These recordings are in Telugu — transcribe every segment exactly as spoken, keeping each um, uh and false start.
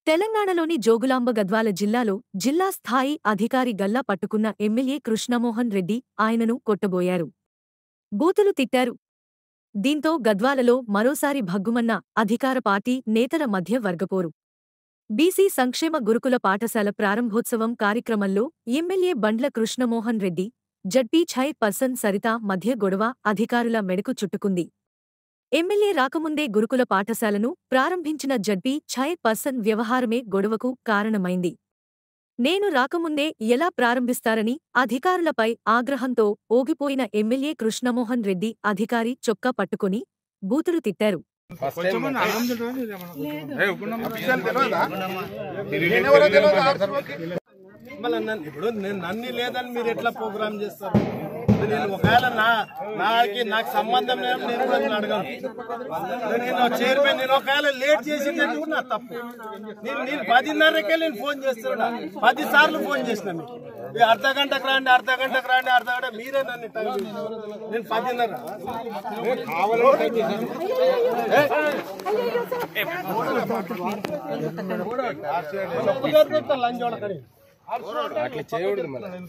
తెలంగాణలోని జోగులాంబ గద్వాల జిల్లాలో జిల్లా స్థాయి అధికారి గల్లా పట్టుకున్న ఎమ్మెల్యే కృష్ణమోహన్ రెడ్డి ఆయనను కొట్టబోయారు. బూతులు తిట్టారు. దీంతో గద్వాలలో మరోసారి భగ్గుమన్న అధికార పార్టీ నేతల మధ్య వర్గపోరు. బీసీ సంక్షేమ గురుకుల పాఠశాల ప్రారంభోత్సవం కార్యక్రమంలో MLA Bandla Krishnamohan Reddy, ZP chairperson Saritha మధ్య గొడవ అధికారుల మెడకు చుట్టుకుంది. ఎమ్మెల్యే రాకముందే గురుకుల పాఠశాలను ప్రారంభించిన జడ్పీ ఛైర్ పర్సన్ వ్యవహారమే గొడవకు కారణమైంది. నేను రాకముందే ఎలా ప్రారంభిస్తారని అధికారులపై ఆగ్రహంతో ఊగిపోయిన ఎమ్మెల్యే కృష్ణమోహన్ రెడ్డి అధికారి చొక్కా పట్టుకుని బూతులు తిట్టారు. ఇప్పుడు నేను నన్ను లేదని మీరు ఎట్లా ప్రోగ్రామ్ చేస్తారు? నేను ఒకవేళ నా నాకి నాకు సంబంధం లేదు, నేను కూడా నేను అడగను. నేను చైర్మన్, నేను ఒకవేళ లేట్ చేసిందంటే కూడా నా తప్పు. నేను నేను పదిన్నరకే నేను ఫోన్ చేస్తున్నా, పది సార్లు ఫోన్ చేసిన మీకు అర్ధ గంటకు రాండి అర్ధ గంటకు రాండి అర్ధ గంట మీరే నన్ను నేను పదిన్నర లంచ్ కడి అట్లా చేయకూడదు.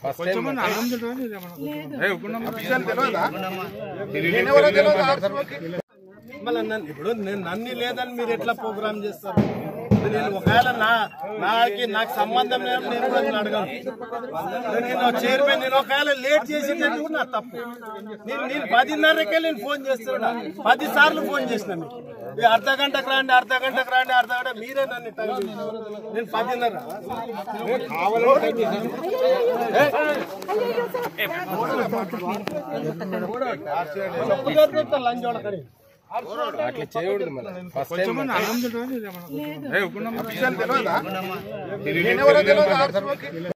మళ్ళీ ఇప్పుడు నేను నన్ను లేదని మీరు ఎట్లా ప్రోగ్రామ్ చేస్తారు? నేను ఒకవేళ నా నాకి నాకు సంబంధం లేదు, నేను కూడా నేను అడగను. నేను చైర్మన్, నేను ఒకవేళ లేట్ చేసిందంటే కూడా నా తప్పు. నేను నేను పదిన్నరకే నేను ఫోన్ చేస్తున్నా, పది సార్లు ఫోన్ చేసిన మీకు అర్ధ గంటకు రాండి అర్ధ గంటకు రాండి అర్ధ గంట మీరే నన్ను నేను పదిన్నర లంచ్ కడి అట్లా చేయకూడదు. తెలియదా?